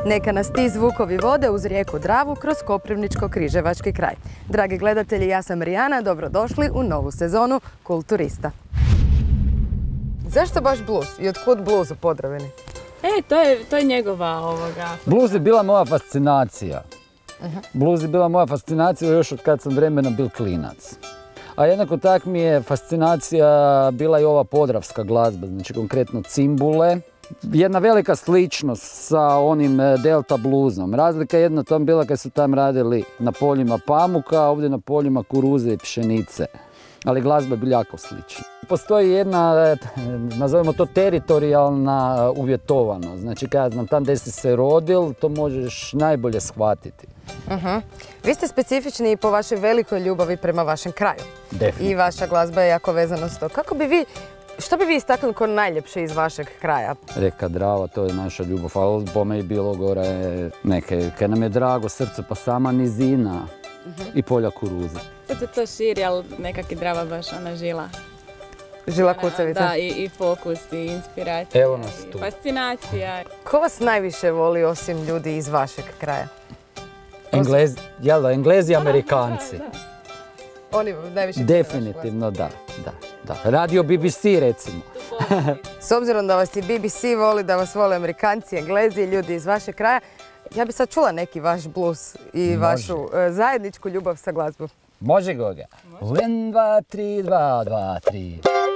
Neka nas ti zvukovi vode uz rijeku Dravu kroz Koprivničko-križevački kraj. Dragi gledatelji, ja sam Rijana, dobrodošli u novu sezonu Kulturista. Zašto baš blues i otkud blues u Podravini? To je njegova Blues je bila moja fascinacija. Blues je bila moja fascinacija još od kad sam vremena bil klinac. A jednako tak mi je fascinacija bila i ova podravska glazba, znači konkretno cimbule. Jedna velika sličnost sa onim delta bluzom. Razlika je jedna tom bila kad su tam radili na poljima pamuka, a ovdje na poljima kuruze i pšenice. Ali glazba je bila jako slična. Postoji jedna, nazovemo to teritorijalna uvjetovanost. Znači kada znam tam gdje si se rodil, to možeš najbolje shvatiti. Vi ste specifični po vašoj velikoj ljubavi prema vašem kraju. Definitivno. I vaša glazba je jako vezana s to. Što bi vi istaknuli kao najljepše iz vašeg kraja? Rijeka Drava, to je naša ljubav, ali bome i Bilogore neke, kaj nam je drago srce, pa sama nizina i polja kuruze. Sad se to širi, ali nekak je Drava baš ona žila. Žila kucavica. Da, i fokus, i inspiracija. Evo nas tu. I fascinacija. Ko vas najviše voli osim ljudi iz vašeg kraja? Englezi i Amerikanci. Oni najviše... Definitivno da. Radio BBC recimo. S obzirom da vas i BBC voli, da vas vole Amerikanci, Englezi i ljudi iz vašeg kraja, ja bi sad čula neki vaš blues i vašu zajedničku ljubav sa glazbom. Može Goga. 1, 2, 3, 2, 2, 3.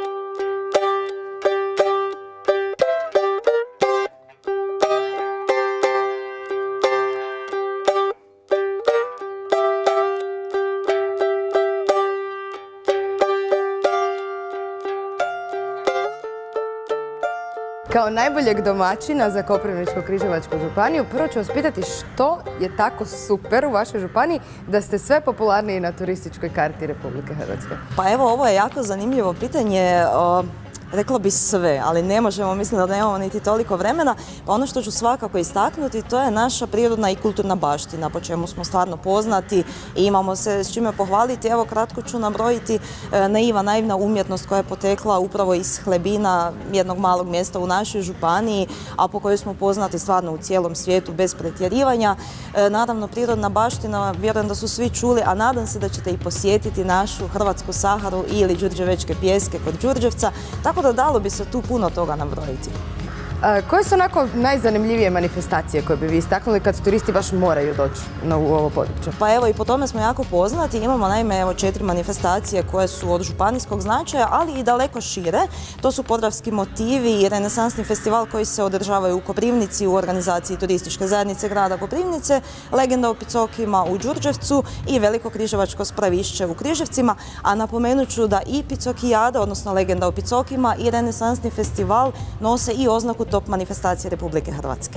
Kao najboljeg domaćina za Koprivničko-križevačku županiju, prvo ću vas pitati što je tako super u vašoj županiji da ste sve popularniji na turističkoj karti Republike Hrvatske? Pa evo, ovo je jako zanimljivo pitanje. Rekla bi sve, ali ne možemo, mislim da nemamo niti toliko vremena. Pa ono što ću svakako istaknuti, to je naša prirodna i kulturna baština, po čemu smo stvarno poznati i imamo se s čime pohvaliti. Evo, kratko ću nabrojiti naivna umjetnost koja je potekla upravo iz Hlebina, jednog malog mjesta u našoj županiji, a po kojoj smo poznati stvarno u cijelom svijetu bez pretjerivanja. Naravno, prirodna baština, vjerujem da su svi čuli, a nadam se da ćete i posjetiti našu Hrvatsku Saharu ili Đurđevečke pjeske kod Đurđevca. Tako da dalo bi se tu puno toga nabrojiti. Koje su onako najzanimljivije manifestacije koje bi vi istaknuli kad turisti baš moraju doći u ovo područje? Pa evo, i po tome smo jako poznati. Imamo naime 4 manifestacije koje su od županijskog značaja, ali i daleko šire. To su Podravski motivi i renesansni festival koji se održavaju u Koprivnici u organizaciji Turističke zajednice grada Koprivnice, Legenda o Picokima u Đurđevcu i Veliko križevačko spravišće u Križevcima. A napomenut ću da i Picokijada, odnosno Legenda o Picokima i renesansni festival nose i oznaku top manifestacije Republike Hrvatske.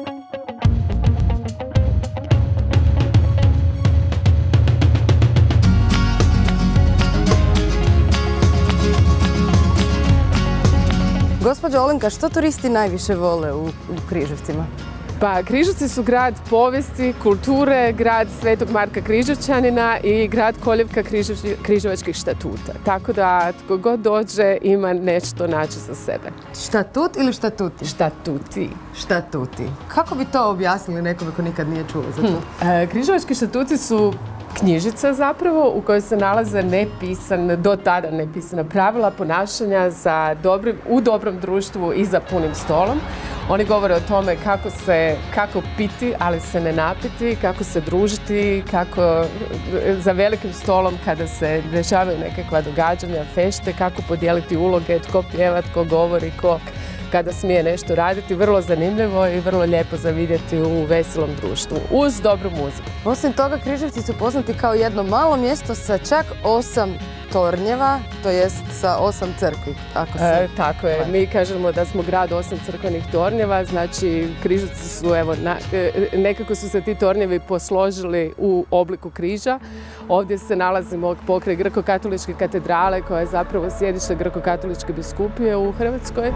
Gospođo Olenka, što turisti najviše vole u Križevcima? Pa Križevci su grad povijesti, kulture, grad Svetog Marka Križevčanina i grad koljevka križevačkih štatuta. Tako da tko god dođe ima nešto naći za sebe. Štatut ili štatuti? Štatuti. Štatuti. Kako bi to objasnili nekome ko nikad nije čuo za to? Križevački štatuti su knjižica zapravo u kojoj se nalaze do tada nepisana pravila ponašanja u dobrom društvu i za punim stolom. Oni govore o tome kako piti, ali se ne napiti, kako se družiti, kako za velikim stolom kada se dešavaju nekakva događanja, fešte, kako podijeliti uloge, tko pjeva, tko govori, kada smije nešto raditi. Vrlo zanimljivo i vrlo lijepo za vidjeti u veselom društvu, uz dobru muziku. Osim toga, Križevci su poznati kao jedno malo mjesto sa čak 8 tornjeva, to jest sa 8 crkvi. Tako je. Mi kažemo da smo grad 8 crkvenih tornjeva, znači Križevci su, nekako su se ti tornjevi posložili u obliku križa. Ovdje se nalazimo pokraj Grko-katoličke katedrale, koja je zapravo sjedište Grko-katoličke biskupije u Hrvatskoj.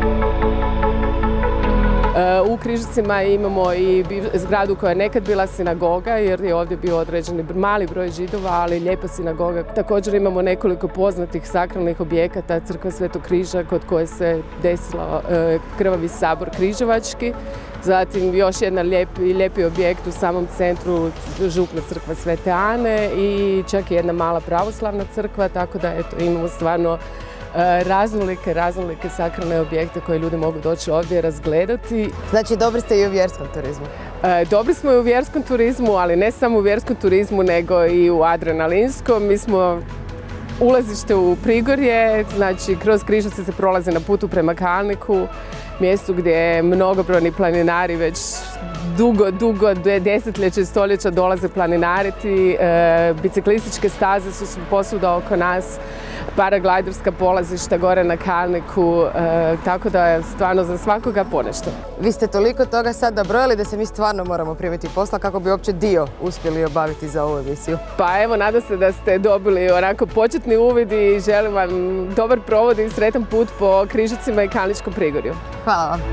U Križevcima imamo i zgradu koja je nekad bila sinagoga, jer je ovdje bio određeni mali broj Židova, ali lijepa sinagoga. Također imamo nekoliko poznatih sakralnih objekata, crkva Svetog križa kod koje se desilo krvavi sabor križevački Zatim još jedan lijepi objekt u samom centru, župna crkva Svete Ane i čak i jedna mala pravoslavna crkva, tako da eto, imamo stvarno raznolike sakralne objekte koje ljudi mogu doći ovdje razgledati. Znači, dobri ste i u vjerskom turizmu? Dobri smo i u vjerskom turizmu, ali ne samo u vjerskom turizmu, nego i u adrenalinskom. Mi smo ulazište u Prigorje, znači kroz Križevce se prolazi na putu prema Kalniku, mjestu gdje mnogobrojni planinari već dugo desetljeća i stoljeća dolaze planinariti. Biciklističke staze su posvuda oko nas, paraglajderska polazišta gore na Kalniku, tako da je stvarno za svakoga ponešto. Vi ste toliko toga sad nabrojali da se mi stvarno moramo primiti posla kako bi uopće dio uspjeli obaviti za ovu emisiju. Pa evo, nadam se da ste dobili onako početni uvid i želim vam dobar provod i sretan put po Križevcima i Kalničkom Prigorju. Hvala vam.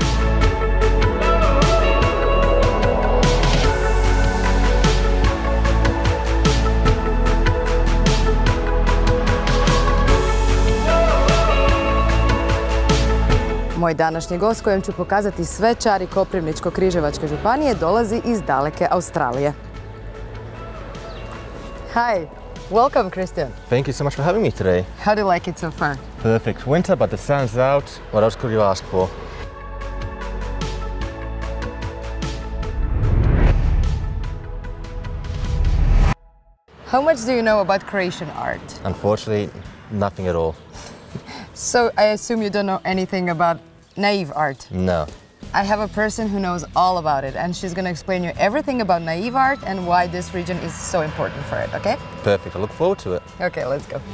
Moj današnji gost kojem ću pokazati sve čari Koprivničko-križevačke županije dolazi iz daleke Australije. Hi, welcome Christian. Thank you so much for having me today. How do you like it so far? Perfect winter, but the sun's out. What else could you ask for? How much do you know about Croatian art? Unfortunately, nothing at all. So I assume you don't know anything about naive art. No. I have a person who knows all about it and she's going to explain you everything about naive art and why this region is so important for it, okay? Perfect, I look forward to it. Okay, let's go.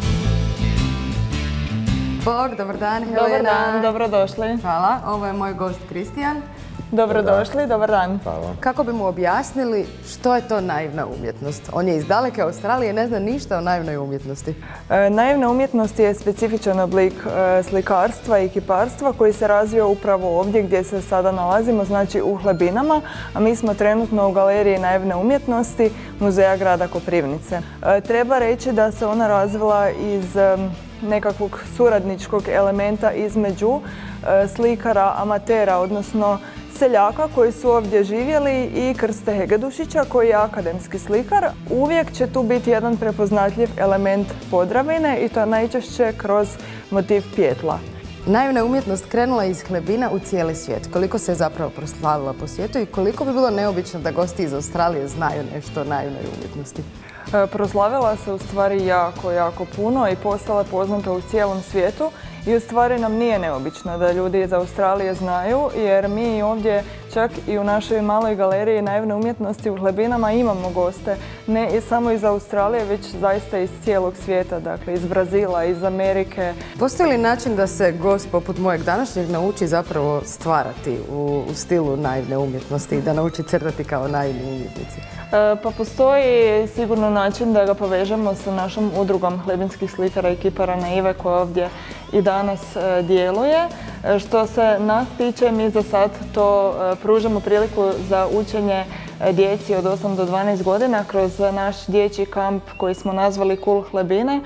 Bog, dobar dan, Helena. Dobar dan, dobrodošli. Hvala, ovo je moj gost Kristijan. Dobrodošli, dobar dan. Hvala. Kako bi mu objasnili što je to naivna umjetnost? On je iz daleke Australije i ne zna ništa o naivnoj umjetnosti. Naivna umjetnost je specifičan oblik slikarstva i kiparstva koji se razvio upravo ovdje gdje se sada nalazimo, znači u Hlebinama, a mi smo trenutno u Galeriji naivne umjetnosti Muzeja grada Koprivnice. Treba reći da se ona razvila iz nekakvog suradničkog elementa između slikara, amatera, odnosno seljaka koji su ovdje živjeli i Krste Hegedušića koji je akademski slikar. Uvijek će tu biti jedan prepoznatljiv element Podravine i to najčešće kroz motiv pijetla. Naivna umjetnost krenula iz Hlebina u cijeli svijet. Koliko se je zapravo proslavila po svijetu i koliko bi bilo neobično da gosti iz Australije znaju nešto o naivnoj umjetnosti? Proslavila se u stvari jako puno i postala poznata u cijelom svijetu i u stvari nam nije neobično da ljudi iz Australije znaju jer mi ovdje čak i u našoj maloj galeriji naivne umjetnosti u Hlebinama imamo goste ne samo iz Australije već zaista iz cijelog svijeta, dakle iz Brazila, iz Amerike. Postoji li način da se gost poput mojeg današnjeg nauči zapravo stvarati u stilu naivne umjetnosti i da nauči crtati kao naivni umjetnici? Pa postoji sigurno način da ga povežemo sa našom udrugom hlebinskih slikara i kipara Naive koja ovdje i danas djeluje. Što se nas tiče, mi za sad to pružamo priliku za učenje djeci od 8 do 12 godina kroz naš dječji kamp koji smo nazvali Cool Hlebine.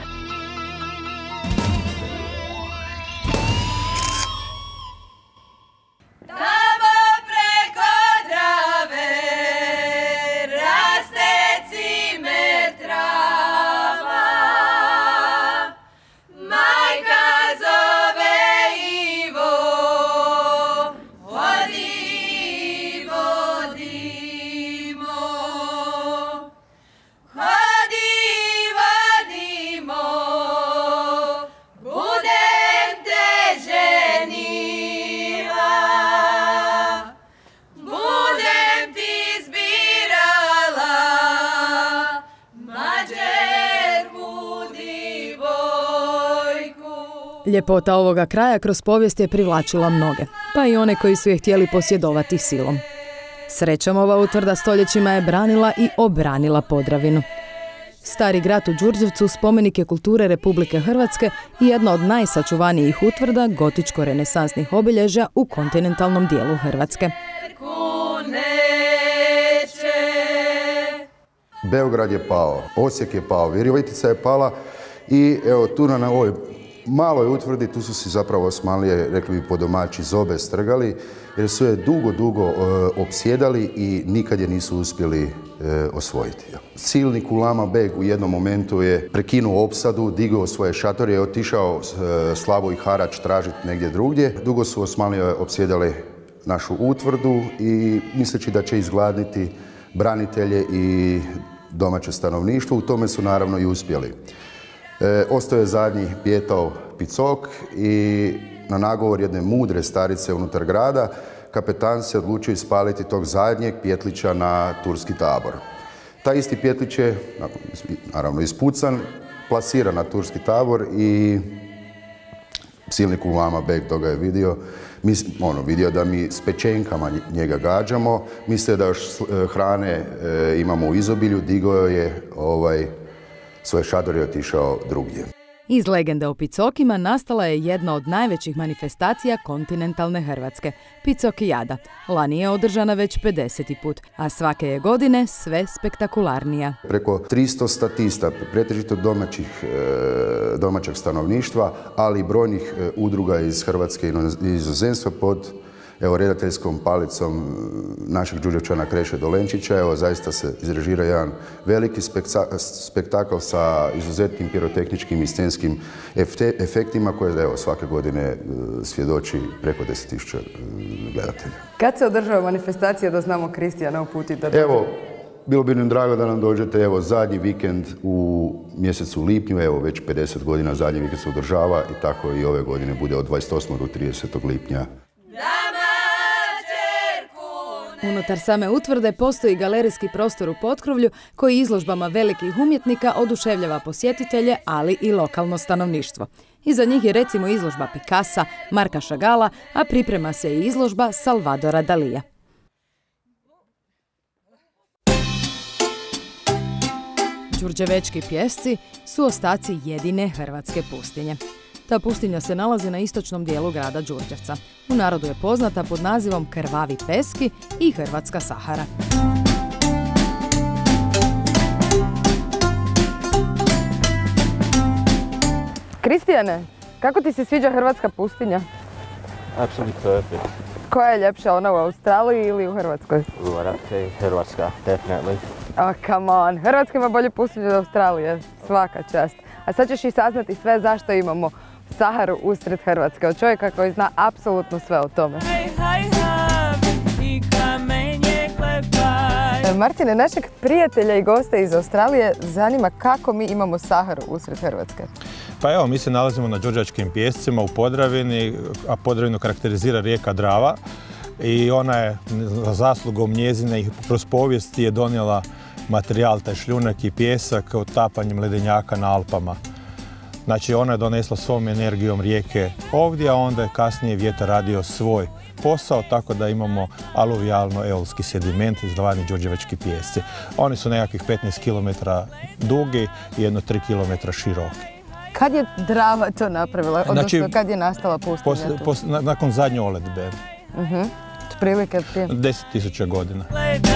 Ljepota ovoga kraja kroz povijest je privlačila mnoge, pa i one koji su je htjeli posjedovati silom. Srećom, ova utvrda stoljećima je branila i obranila Podravinu. Stari grad u Đurđevcu spomenik je kulture Republike Hrvatske i jedna od najsačuvanijih utvrda gotičko-renesansnih obilježja u kontinentalnom dijelu Hrvatske. Beograd je pao, Osijek je pao, Virovitica je pala i evo tu na ovoj maloj utvrdi tu su si zapravo Osmanlije, rekli bi po domaći, zobe strgali, jer su je dugo opsjedali i nikad je nisu uspjeli osvojiti. Silnik Ulama Beg u jednom momentu je prekinuo opsadu, digao svoje šatore i otišao slavu i harač tražiti negdje drugdje. Dugo su Osmanlije opsjedale našu utvrdu i misleći da će izgladniti branitelje i domaće stanovništvo, u tome su naravno i uspjeli. Ostao je zadnji pijetao Picok i na nagovor jedne mudre starice unutar grada kapetan se odlučio ispaliti tog zadnjeg pjetlića na turski tabor. Taj isti pjetlić je, naravno ispucan, plasiran na turski tabor i silnik Ulama Beg toga je vidio. Vidio da mi s pečenkama njega gađamo, mislio da još hrane imamo u izobilju, digao je svoje šatore i otišao drugdje. Iz legende o Picokima nastala je jedna od najvećih manifestacija kontinentalne Hrvatske, Picokijada. Lani je održana već 50. put, a svake je godine sve spektakularnija. Preko 300 statista, pretežito domaćeg stanovništva, ali i brojnih udruga iz Hrvatske i inozemstva pod redateljskom palicom našeg Đurđevčana Kreše Dolenčića. Zaista se izrežira jedan veliki spektakl sa izuzetnim pirotehničkim i scenskim efektima koje svake godine svjedoči preko 10.000 gledatelja. Kad se održava manifestacija da znamo Kristijana uputiti? Bilo bi nam drago da nam dođete, zadnji vikend u mjesecu lipnju, već 50 godina zadnji vikend se održava i tako i ove godine bude od 28. do 30. lipnja. Unutar same utvrde postoji galerijski prostor u potkrovlju koji izložbama velikih umjetnika oduševljava posjetitelje, ali i lokalno stanovništvo. Iza njih je recimo izložba Picassa, Marka Chagalla, a priprema se i izložba Salvadora Dalija. Đurđevečki pjesci su ostaci jedine hrvatske pustinje. Ta pustinja se nalazi na istočnom dijelu grada Đurđevca. U narodu je poznata pod nazivom Krvavi peski i Hrvatska Sahara. Kristijane, kako ti se sviđa hrvatska pustinja? Absolutely perfect. Koja je ljepša, ona u Australiji ili u Hrvatskoj? Hrvatska, definitely. Oh, come on. Hrvatska ima bolje pustinje od Australije. Svaka čast. A sad ćeš i saznati sve zašto imamo Saharu usred Hrvatske. Od čovjeka koji zna apsolutno sve o tome. Martine, našeg prijatelja i gosta iz Australije zanima kako mi imamo Saharu usred Hrvatske. Pa evo, mi se nalazimo na Đurđevačkim pjescima u Podravini, a Podravinu karakterizira rijeka Drava i ona je zaslugom njezine i kroz povijesti je donijela materijal, taj šljunak i pjesak otapanjem ledenjaka na Alpama. Znači ona je donesla svom energijom rijeke ovdje, a onda je kasnije vjetar radio svoj posao, tako da imamo aluvijalno-eolski sediment zvani Đurđevački pjesci. Oni su nekakvih 15 km dugi i jedno 3 km široki. Kad je Drava to napravila? Odnosno, kad je nastala pustinja tu? Nakon zadnje oledbe. Prilike prije? 10.000 godina.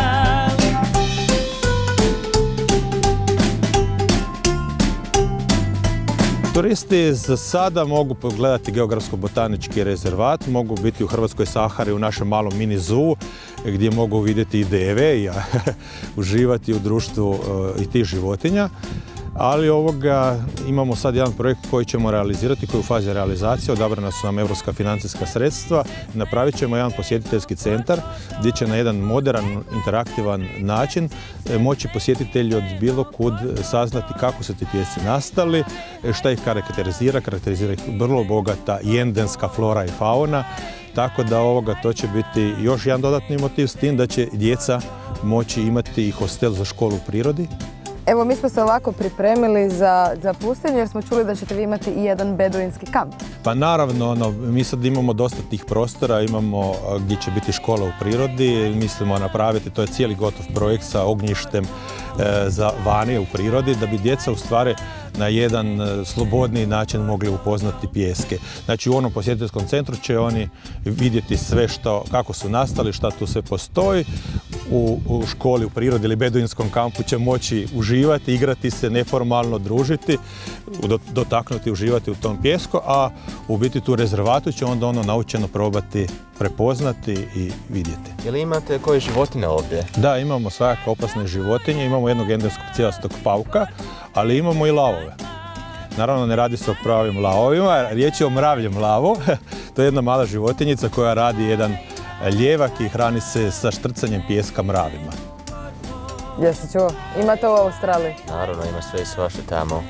Turisti za sada mogu pogledati geografsko-botanički rezervat, mogu biti u Hrvatskoj Sahari u našem malom mini zoo gdje mogu vidjeti i deve i uživati u društvu i tih životinja. Ali imamo sad jedan projekt koji ćemo realizirati, koji je u fazi realizacije, odabrana su nam europska financijska sredstva. Napravit ćemo jedan posjetiteljski centar gdje će na jedan modern, interaktivan način moći posjetitelji od bilo kud saznati kako su ti pjesci nastali, šta ih karakterizira ih vrlo bogata i endenska flora i fauna. Tako da to će biti još jedan dodatni motiv s tim da će djeca moći imati i hostel za školu u prirodi. Evo, mi smo se ovako pripremili za pustinju jer smo čuli da ćete vi imati i jedan beduinski kamp. Pa naravno, mi sad imamo dosta tih prostora, imamo gdje će biti škola u prirodi, mislimo napraviti, to je cijeli gotov projekt sa ognjištem za vani u prirodi, da bi djeca u stvari na jedan slobodniji način mogli upoznati pjeske. Znači u onom posjetiteljskom centru će oni vidjeti sve kako su nastali, šta tu sve postoji. u školi, u prirodi ili beduinskom kampu će moći uživati, igrati se, neformalno družiti, dotaknuti, uživati u tom pjesku, a u biti tu rezervatu će onda ono naučeno probati prepoznati i vidjeti. Je li imate koje životinje ovdje? Da, imamo svakako opasne životinje, imamo jednog endemskog cijastog pauka, ali imamo i lavove. Naravno, ne radi se o pravim lavovima, riječ je o mravljem lavu. To je jedna mala životinjica koja radi jedan ljevak i hrani se sa štrcanjem pijeska mravima. Jesi čuo? Ima to u Australiji? Naravno, ima sve i svašta tamo.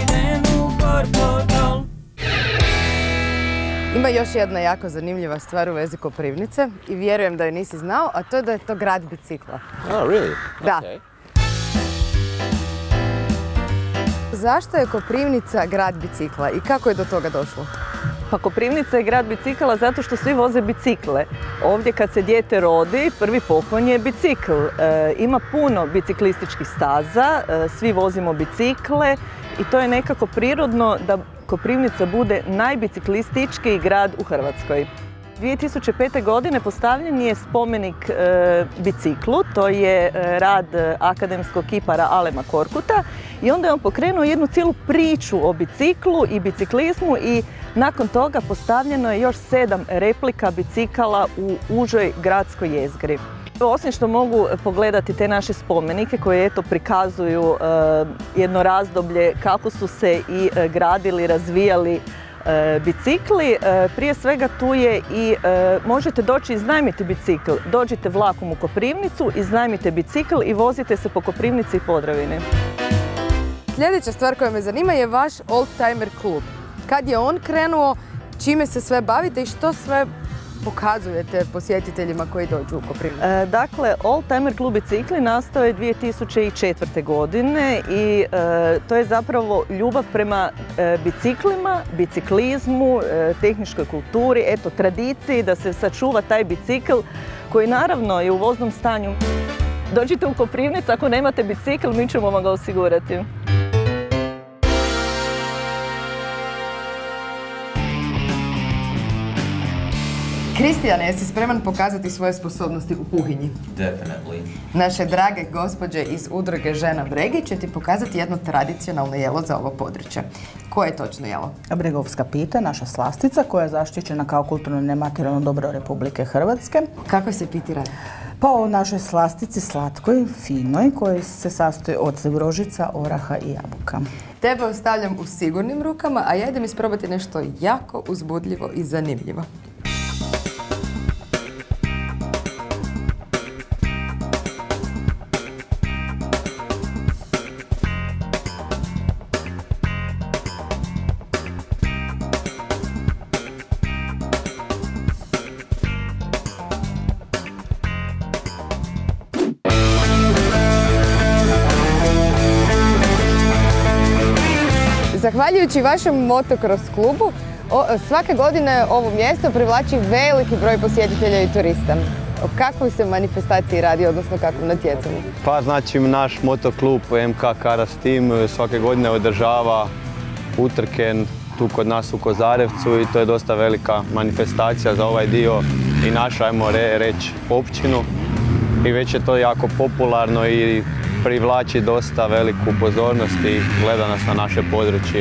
Ima još jedna jako zanimljiva stvar u vezi Koprivnice i vjerujem da je nisi znao, a to je da je to grad bicikla. Oh, really? Da. Okay. Zašto je Koprivnica grad bicikla i kako je do toga došlo? Pa Koprivnica je grad bicikala zato što svi voze bicikle. Ovdje kad se dijete rodi, prvi poklon je bicikl. Ima puno biciklističkih staza, svi vozimo bicikle i to je nekako prirodno da Koprivnica bude najbiciklističkiji grad u Hrvatskoj. 2005. godine postavljen je spomenik biciklu, to je rad akademskog kipara Alema Korkuta i onda je on pokrenuo jednu cijelu priču o biciklu i biciklizmu i nakon toga postavljeno je još 7 replika bicikala u užoj gradskoj jezgri. Osim što mogu pogledati te naše spomenike koje eto prikazuju jedno razdoblje kako su se i gradili, razvijali bicikli, prije svega tu je i možete doći iznajmiti bicikl. Dođite vlakom u Koprivnicu, iznajmite bicikl i vozite se po Koprivnici i Podravini. Sljedeća stvar koja me zanima je vaš Oldtimer klub. Kad je on krenuo, čime se sve bavite i što sve pokazujete posjetiteljima koji dođu u Koprivnicu? Dakle, Oldtimer klub bicikli nastao je 2004. godine i to je zapravo ljubav prema biciklima, biciklizmu, tehničkoj kulturi, eto, tradiciji da se sačuva taj bicikl koji naravno je u voznom stanju. Dođite u Koprivnicu, ako nemate bicikl, mi ćemo vam ga osigurati. Kristijane, jesi spreman pokazati svoje sposobnosti u kuhinji? Definitely. Naše drage gospođe iz udruge Žena Bregi će ti pokazati jedno tradicionalno jelo za ovo područje. Koje je točno jelo? Bregovska pita, naša slastica koja je zaštićena kao kulturno nematerijalno dobro Republike Hrvatske. Kako se piti radi? Pa o našoj slastici slatkoj, finoj, koja se sastoji od grožica, oraha i jabuka. Tebe ostavljam u sigurnim rukama, a ja idem isprobati nešto jako uzbudljivo i zanimljivo. Zahvaljujući vašem motocross klubu, svake godine ovo mjesto privlači veliki broj posjetitelja i turista. O kakvoj se manifestaciji radi, odnosno kakvom natjecanju? Pa znači naš motoklub MK Karas Team svake godine održava utrke tu kod nas u Kozarevcu i to je dosta velika manifestacija za ovaj dio i našu, ajmo reći, općinu. I već je to jako popularno i privlači dosta veliku pozornost i gleda nas na naše područje.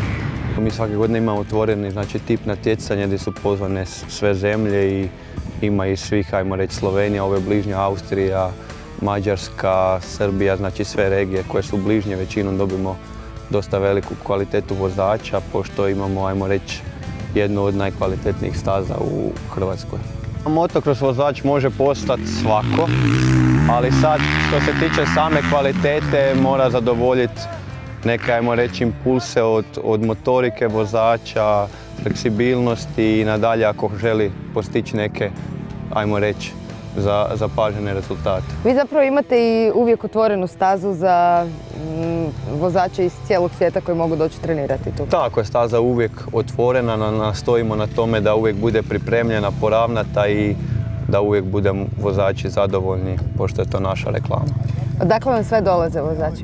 Mi svake godine imamo otvoreni tip natjecanja gdje su pozvane sve zemlje i ima i svih, ajmo reći, Slovenija, ove bližnje, Austrija, Mađarska, Srbija, znači sve regije koje su bližnje, većinom dobimo dosta veliku kvalitetu vozača, pošto imamo, ajmo reći, jednu od najkvalitetnijih staza u Hrvatskoj. Motocross vozač može postati svako, ali sad što se tiče same kvalitete mora zadovoljiti neke, ajmo reći, impulse od motorike vozača, fleksibilnosti i nadalje ako želi postići neke, ajmo reći, zapažene rezultate. Vi zapravo imate i uvijek otvorenu stazu za vozače iz cijelog svijeta koji mogu doći trenirati tu. Tako je, staza uvijek otvorena, nastojimo na tome da uvijek bude pripremljena, poravnata i da uvijek budemo vozači zadovoljni, pošto je to naša reklama. Odakle vam sve dolaze vozači?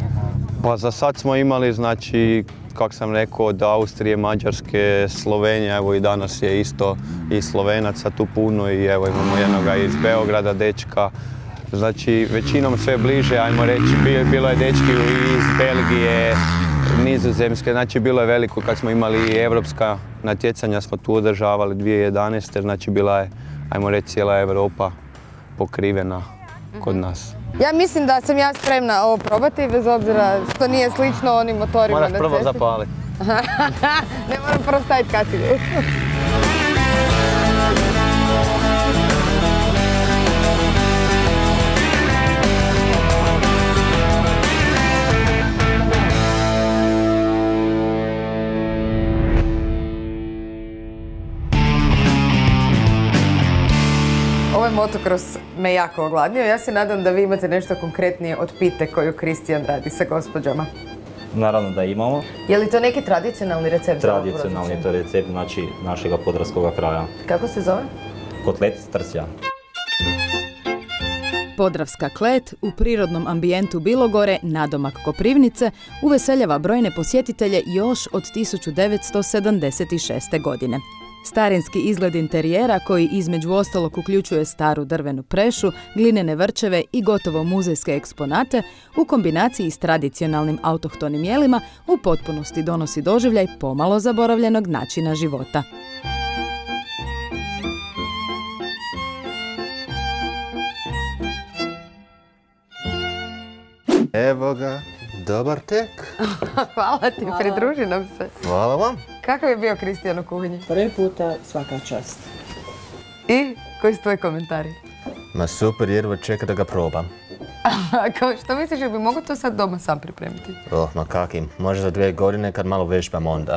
Pa za sad smo imali, znači, kako sam rekao, od Austrije, Mađarske, Slovenije, evo i danas je isto i Slovenaca tu puno i evo imamo jednoga iz Beograda, dečka, Znači, većinom sve bliže, ajmo reći, bilo je dečki iz Belgije, Nizozemske, znači bilo je veliko kad smo imali evropska natjecanja, smo tu održavali 2011. Znači bila je, ajmo reći, cijela Europa pokrivena kod nas. Ja mislim da sam ja spremna ovo probati, bez obzira što nije slično onim motorima na cesti. Moraš prvo zapaliti. Ne moram prvo staviti kacigu. Ovaj motocross me jako ogladnio. Ja se nadam da vi imate nešto konkretnije od pite koju Kristijan radi sa gospođama. Naravno da imamo. Je li to neki tradicionalni recept? Tradicionalni to je recept našega podravskoga kraja. Kako se zove? Kotlet s trsja. Podravska klet u prirodnom ambijentu Bilogore, nadomak Koprivnice, uveseljava brojne posjetitelje još od 1976. godine. Starinski izgled interijera, koji između ostalog uključuje staru drvenu prešu, glinene vrčeve i gotovo muzejske eksponate, u kombinaciji s tradicionalnim autohtonim jelima u potpunosti donosi doživljaj pomalo zaboravljenog načina života. Evo ga, dobar tek. Hvala ti, pridruži nam se. Hvala vam. Kakav je bio Kristijan u kuhinji? Prvi puta svaka čast. I koji su tvoji komentari? Ma super, jedva čeka da ga probam. Što misliš, da bi mogu to sad doma sam pripremiti? Ma kakim, može za 2 godine kad malo vežbam onda.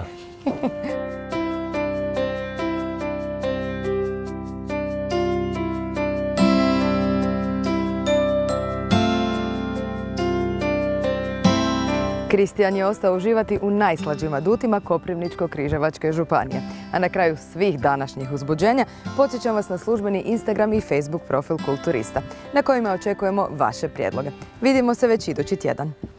Kristijan je ostao uživati u najslađim adutima Koprivničko-križevačke županije. A na kraju svih današnjih uzbuđenja podsjećam vas na službeni Instagram i Facebook profil Kulturista, na kojima očekujemo vaše prijedloge. Vidimo se već idući tjedan.